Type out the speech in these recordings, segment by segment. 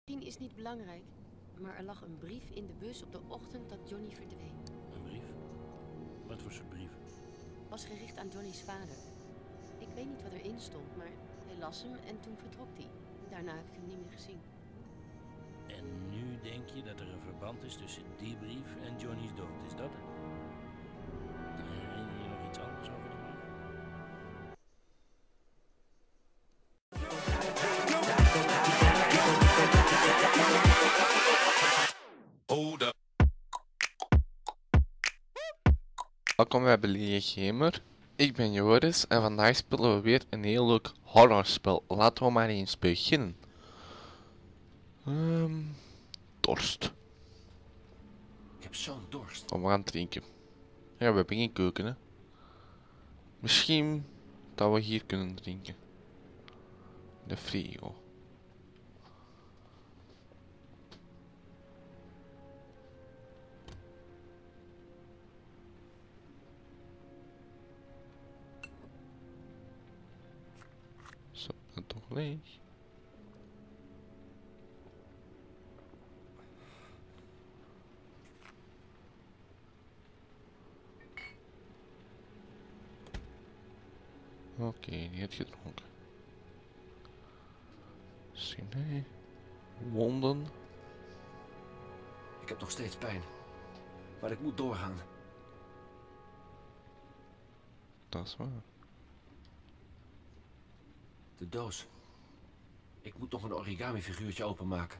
Misschien is niet belangrijk, maar er lag een brief in de bus op de ochtend dat Johnny verdween. Een brief? Wat voor soort brief? Was gericht aan Johnny's vader. Ik weet niet wat erin stond, maar hij las hem en toen vertrok hij. Daarna heb ik hem niet meer gezien. En nu denk je dat er een verband is tussen die brief en Johnny's dood, is dat het? Herinner je nog iets anders over die brief? Welkom bij Belige Gamer. Ik ben Joris en vandaag spelen we weer een heel leuk horrorspel. Laten we maar eens beginnen. Dorst. Ik heb zo'n dorst. Kom, we gaan drinken. Ja, we hebben geen keuken, hè. Misschien dat we hier kunnen drinken. De frigo. Zo, dat toch leeg. Oké, die heeft gedronken. Nee. Wonden. Ik heb nog steeds pijn. Maar ik moet doorgaan. Dat is waar. De doos. Ik moet nog een origami figuurtje openmaken.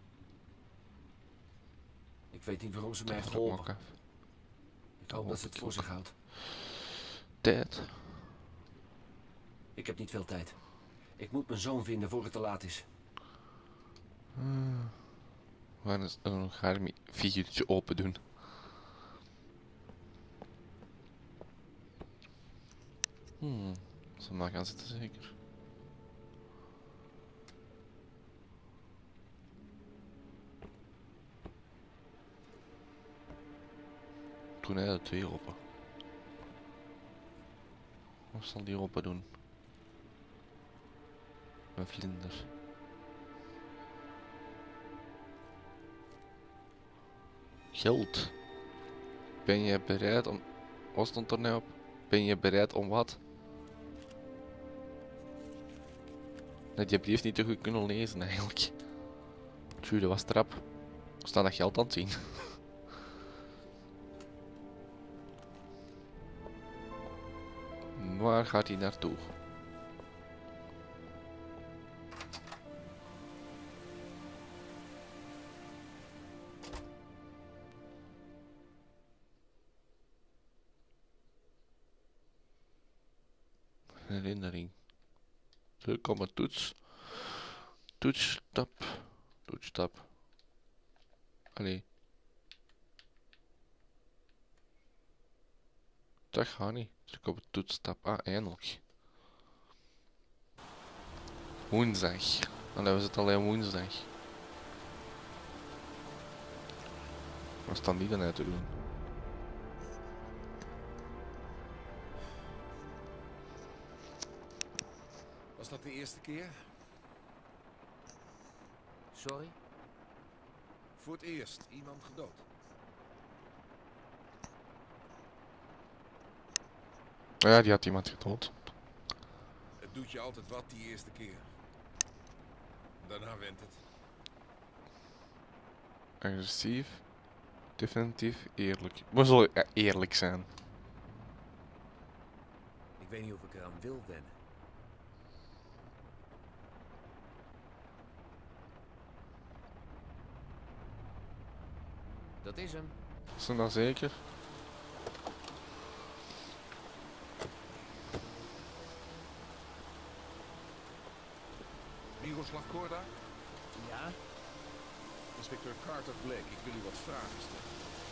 Ik weet niet waarom ze mij heeft geholpen. Ik hoop dat ze het voor zich houdt. Tijd. Ik heb niet veel tijd. Ik moet mijn zoon vinden voor het te laat is. Waar is een origami figuurtje open doen? Zal maar gaan zitten zeker. Toen hij de twee open. Wat zal die open doen? Een vlinder. Geld. Ben je bereid om... Wat stond er nou op? Ben je bereid om wat? Dat die brief niet te goed kunnen lezen eigenlijk. Tjoe, dat was trap. We staan dat geld aan het zien. Waar gaat hij naartoe? Herinnering. Druk op een toets. Toetsstap. Toetsstap. Allee. Dat gaat niet. Druk op een toetsstap. Ah, eindelijk. Woensdag. Allee, we zitten alleen woensdag. Wat staan die dan uit te doen? Was dat de eerste keer? Sorry? Voor het eerst iemand gedood. Ja, die had iemand gedood. Het doet je altijd wat die eerste keer. Daarna went het. Agressief. Definitief eerlijk. We zullen eerlijk zijn. Ik weet niet of ik eraan wil wennen. Dat is hem. Is dat nou zeker? Miroslav Korda? Ja? Inspecteur Carter Blake, ik wil u wat vragen stellen.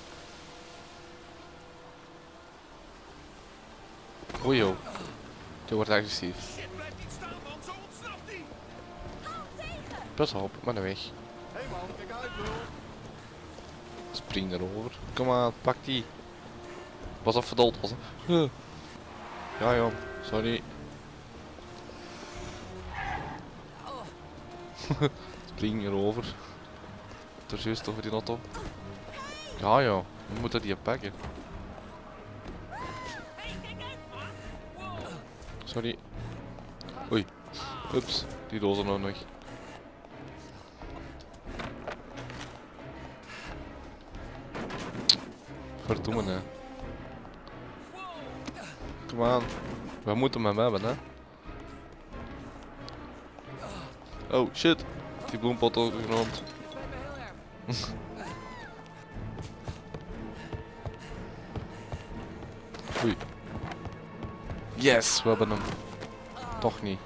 Oei joh. Die wordt agressief. Shit, blijf niet staan man, zo ontsnapt hij! Pas op, maar de weg. Hé man, kijk uit bro! Spring erover. Kom aan, pak die. Pas op, verdold was. Ja joh, sorry. spring erover. Er is juist over die auto. Ja, ja, we moeten die pakken. Sorry. Oei. Ups, die dozen nou nog. Verdomme, hè. Kom aan. We moeten hem hebben, hè. Oh, shit. Die bloempot op de grond. Oei. Yes, we hebben hem. Toch niet.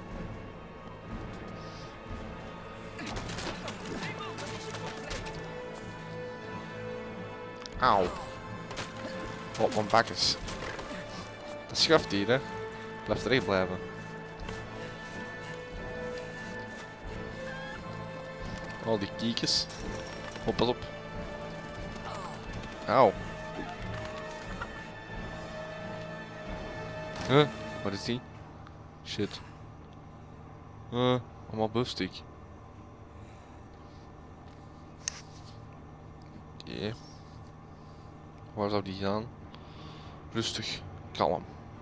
Auw. Op mijn bakkes. Dat schuift hier, hè. Blijf erin blijven. Al die kiekjes. Oh, pas op. Auw. Huh? Wat is die? Shit. Allemaal buffstick. Oké. Waar zou die gaan? Rustig. Kalm.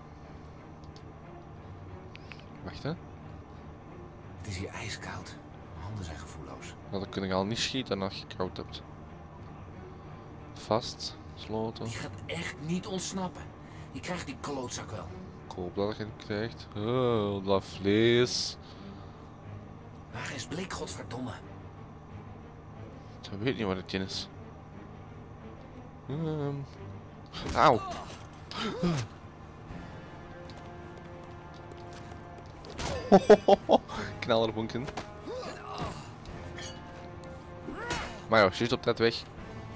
Wacht, hè. Het is hier ijskoud. Mijn handen zijn gevoelloos. Nou, dan kun je al niet schieten als je koud hebt. Vast. Sloten. Die gaat echt niet ontsnappen. Je krijgt die klootzak wel. Ik hoop dat je het krijgt. Oh, dat vlees. Waar is Blik, godverdomme? Ik weet niet wat het in is. Auw. Knallerbonken. Maar ja, juist op tijd weg.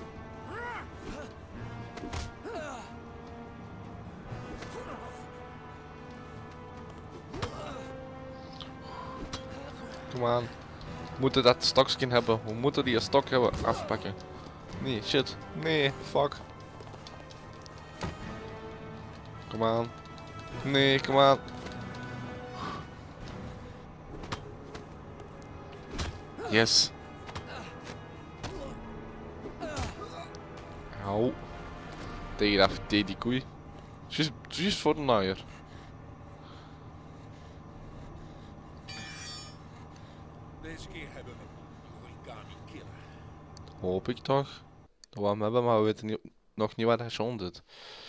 Kom aan. We moeten dat stokje hebben. We moeten die stok hebben afpakken. Nee, shit. Nee, fuck. Kom aan. Nee, kom aan. Yes. Auw. Tegen die koei. Juist voor de naaier. Deze keer hebben we een origami killer. Hoop ik toch. Dat we hem hebben, maar we weten nog niet waar hij John doet.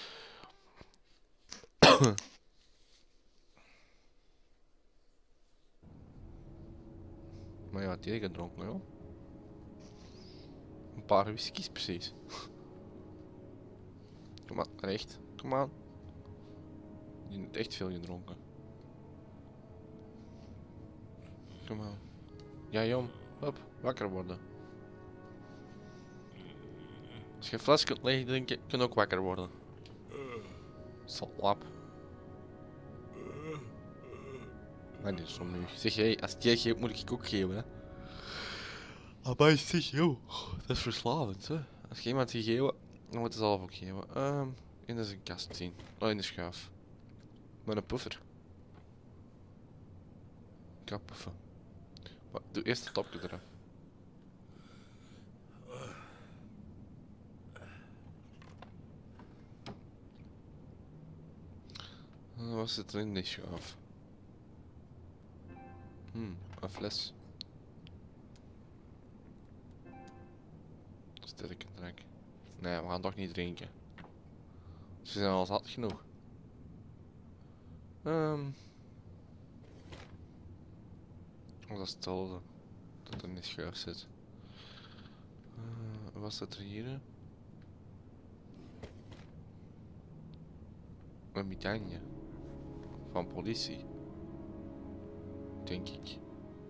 Maar ja, die gedronken, joh. Een paar whiskies precies. Kom aan, recht. Kom aan. Je hebt echt veel gedronken. Kom aan. Ja, jong. Hop, wakker worden. Als je een fles kunt leeg drinken, kun je ook wakker worden. Slap. Maar dit is om nu. Zeg jij, als jij geeft, moet ik ook geven, hè. Maar zeg, joh. Dat is verslavend, hè. Als je iemand die geven, dan moet je zelf ook geven. In deze kast zien. Oh, in de schuif. Met een puffer. Ik ga puffen. Maar doe eerst het topje eraf. Wat zit er in die schuif? Een fles. Sterke drank. Nee, we gaan toch niet drinken. Ze zijn al zat genoeg. Dat is hetzelfde. Dat er in die schuif zit. Wat zit er hier? Een medaille. Van politie. Denk ik.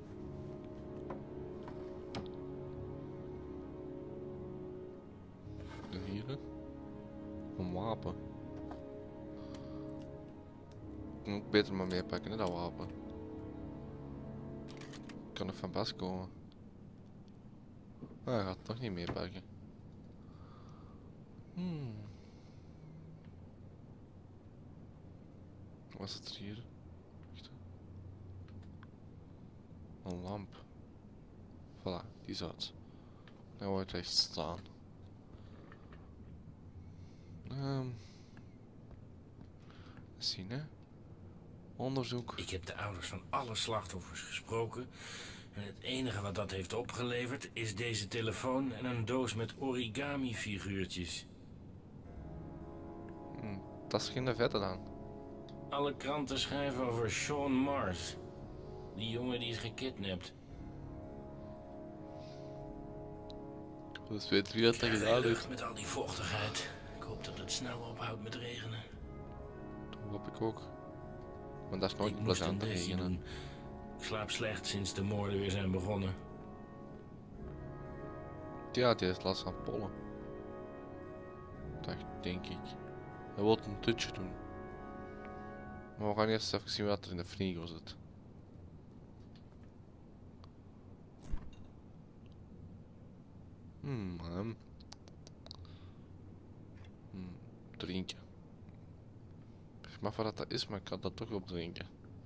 En hier? Een wapen. Ik kan ook beter maar meepakken, hè, dat wapen. Kan er van pas komen. Ah, hij gaat het toch niet meepakken. Wat is het hier? Wacht. Een lamp. Voilà, die is uit. Nou wordt recht staan. Eens zien hè. Onderzoek. Ik heb de ouders van alle slachtoffers gesproken. En het enige wat dat heeft opgeleverd is deze telefoon en een doos met origami-figuurtjes. Dat is geen vette dan. Alle kranten schrijven over Sean Mars. Die jongen die is gekidnapt. Dus weet wie dat Ik gedaan krijg heeft. lucht met al die vochtigheid. Ik hoop dat het snel ophoudt met regenen. Dat hoop ik ook. Maar dat is Ik nooit moest een plezant desi regenen. doen. Ik slaap slecht sinds de moorden weer zijn begonnen. Ja, die heeft last van pollen. Dat denk ik. Hij wil een tutje doen. Maar we gaan eerst even zien wat er in de frigo zit. Drinken. Ik weet niet wat dat is, maar ik kan dat toch op drinken.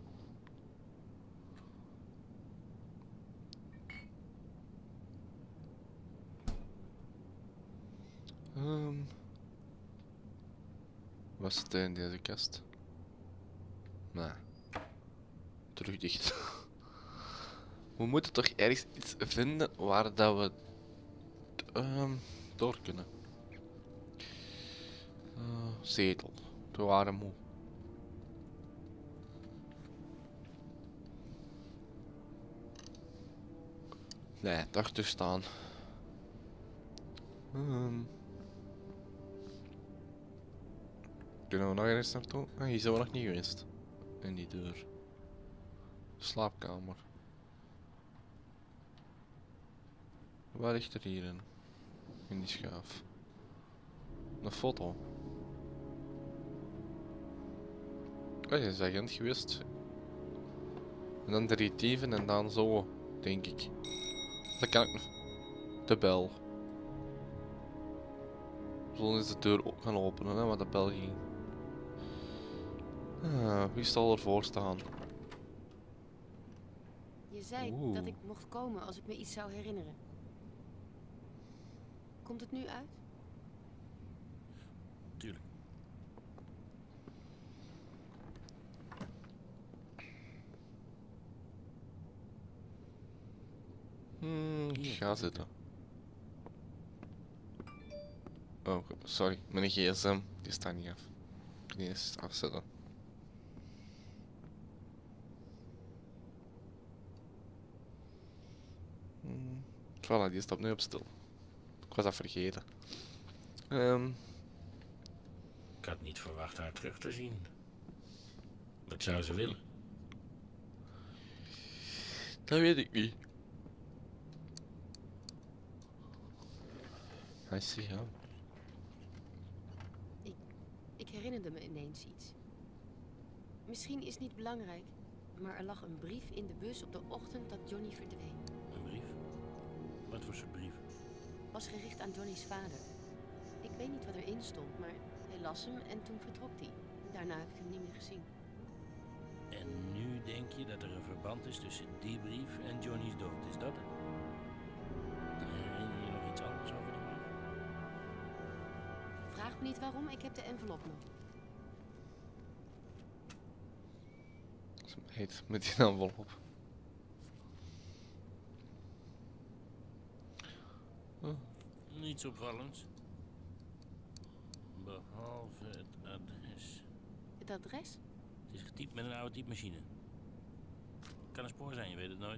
Wat zit er in deze kast? Nee. Terug dicht. We moeten toch ergens iets vinden waar dat we door kunnen. Zetel. We waren moe. Nee, daarachter staan. Kunnen we nog ergens naartoe? Ah, hier zijn we nog niet geweest. In die deur. Slaapkamer. Waar ligt er hierin? In die schuif. Een foto. Oh, je is agent geweest. En dan de retieven en dan zo, denk ik. Dan kan ik nog. De bel. We zullen eens de deur ook gaan openen, hè, maar de bel ging. Wie zal ervoor staan? Je zei Oeh. dat ik mocht komen als ik me iets zou herinneren. Komt het nu uit? Tuurlijk. Ga zitten. Oh, sorry. Mijn gsm, die staat niet af. Ik kan niet eens afzetten. Voilà, die staat nu op stil. Ik was dat vergeten. Ik had niet verwacht haar terug te zien. Wat zou ze willen? Dat weet ik niet. Hij is ja. Ik herinnerde me ineens iets. Misschien is het niet belangrijk, maar er lag een brief in de bus op de ochtend dat Johnny verdween. Een brief? Wat voor soort brief? Was gericht aan Johnny's vader. Ik weet niet wat erin stond, maar hij las hem en toen vertrok hij. Daarna heb ik hem niet meer gezien. En nu denk je dat er een verband is tussen die brief en Johnny's dood, is dat het? Herinner je nog iets anders over die brief? Vraag me niet waarom, ik heb de envelop nog. Ze heet met die envelop. Niets opvallends. Behalve het adres. Het adres? Het is getypt met een oude typemachine. Kan een spoor zijn, je weet het nooit.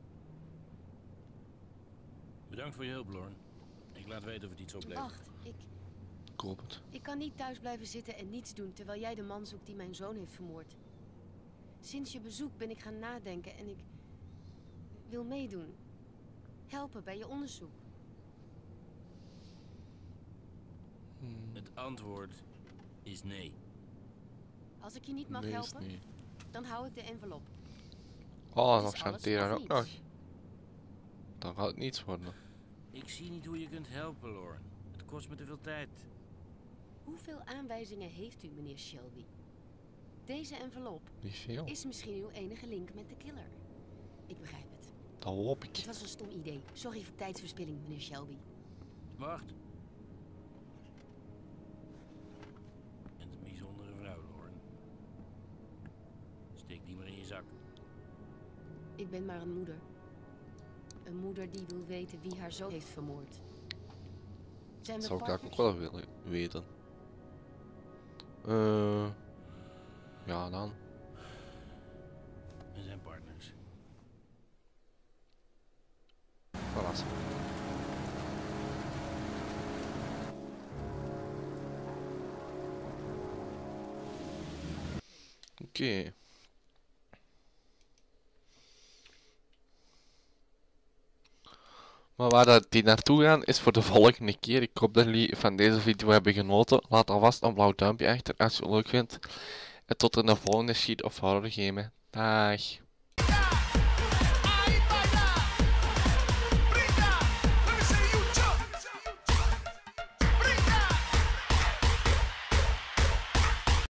Bedankt voor je hulp, Lauren. Ik laat weten of het iets oplevert. Wacht, Ik hoop het. ik kan niet thuis blijven zitten en niets doen terwijl jij de man zoekt die mijn zoon heeft vermoord. Sinds je bezoek ben ik gaan nadenken en ik wil meedoen. Helpen bij je onderzoek. Het antwoord is nee. Als ik je niet mag Nee, is helpen, niet. dan hou ik de envelop. Oh, Het nog is alles chanteren of ook niets. nog. Dan gaat het niets worden. Ik zie niet hoe je kunt helpen, Lauren. Het kost me te veel tijd. Hoeveel aanwijzingen heeft u, meneer Shelby? Deze envelop Niet veel. is misschien uw enige link met de killer. Ik begrijp het. Dat hoop ik. Het was een stom idee. Sorry voor tijdsverspilling, meneer Shelby. Wacht. En een bijzondere vrouw, Lauren. Steek die maar in je zak. Ik ben maar een moeder. Een moeder die wil weten wie haar zoon heeft vermoord. Zijn we Dat zou ik eigenlijk partners? ook wel willen weten. Ja, dan. We zijn partners. Voilà. Zo. Oké. Maar waar dat die naartoe gaan is voor de volgende keer. Ik hoop dat jullie van deze video hebben genoten. Laat alvast een blauw duimpje achter als je het leuk vindt. En tot in de volgende Sheet of Horror game. Dag.